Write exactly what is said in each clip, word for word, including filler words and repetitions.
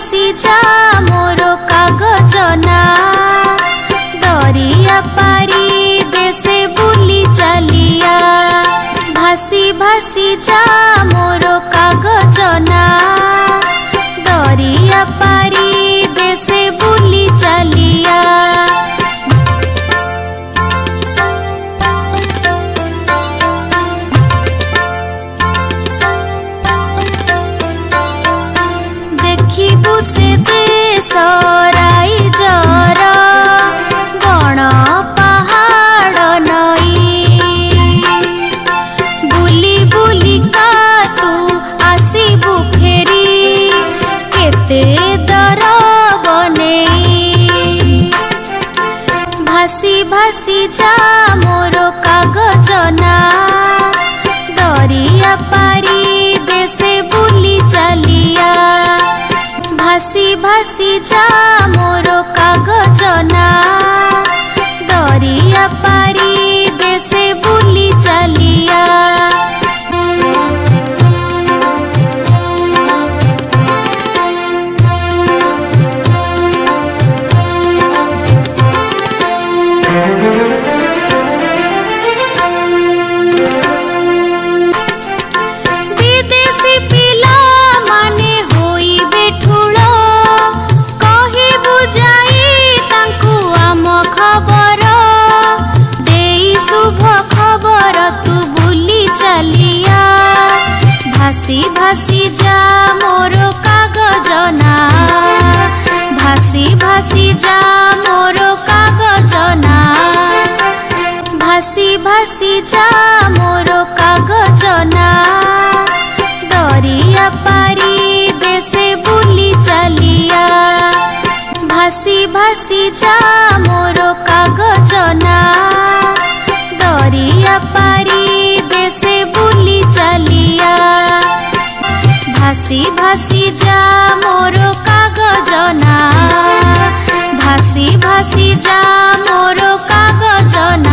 भासी जा मोर कागज ना दरिया पारी देशे बुली चलिया भासी भासी जा मोर कागज ना दरिया पारी देशे बुली चलिया देखिबु से देश राइजर बण पहाड़ नई बुली बुली का तू आसीबु फेरी केते दर बनेई भासी भासी जा मोर कागज ना दरिया पारी देशे बुली चलिया भासी भासी जा मोर कागज ना दरिया पारी देशे बुली चलिया विदेशी पिला माने होई बेठुल कही बुझाई तांकु आम खबर देई शुभ खबर तू बुली चलिया भासी भासी जा मोर कागज ना भासी भासी जा मोर कागज ना भासी भासी जा मोर कागज ना दरिया पारी देशे बुली चलिया भासी भासी जा मोर कागज ना दरिया पारी देशे बुली चलिया भासी भासी जा मोर कागज ना भासी भासी जा मोर कागज ना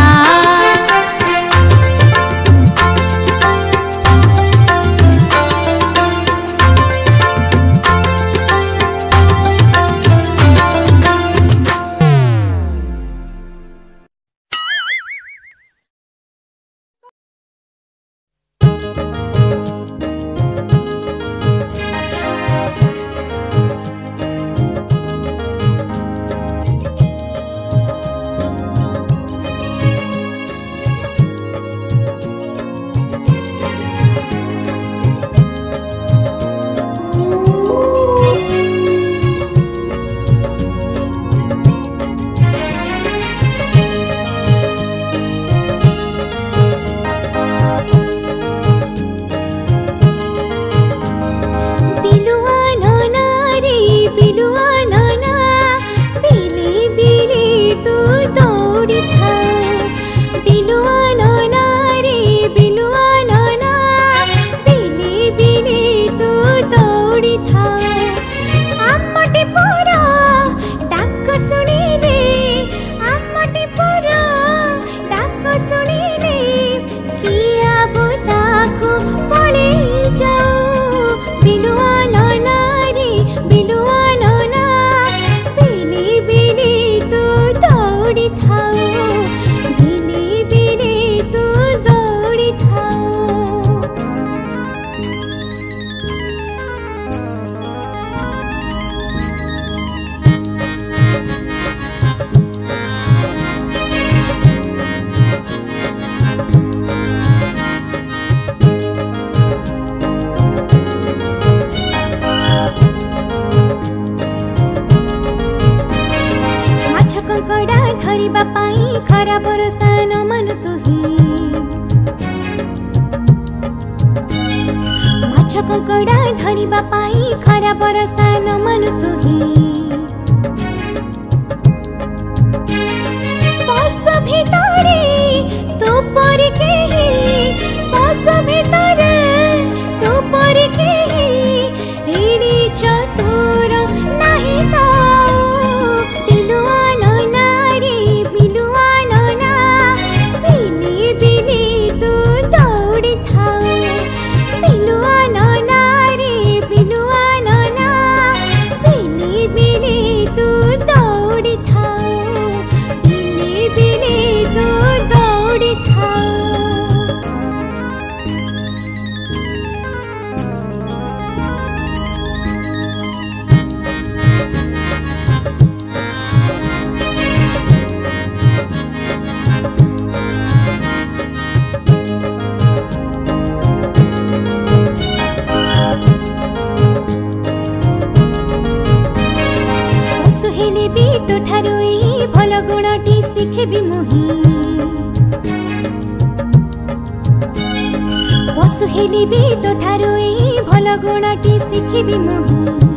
खरा भरोसा न मानु तुही माछ कंकड़ा धरिबा पाई खरा भरोसा न मानु तुही पस भितरे तो पर केही पस भितरे तो पर केही एडी चतुर नहीं तो पिलुआ नना रे पिलुआ नना पिल तोठारु एई भल गुणटी शिखिबि मुहि पशु हेली भी तोठारु एई भल गुणटी शिखिबि मुहि।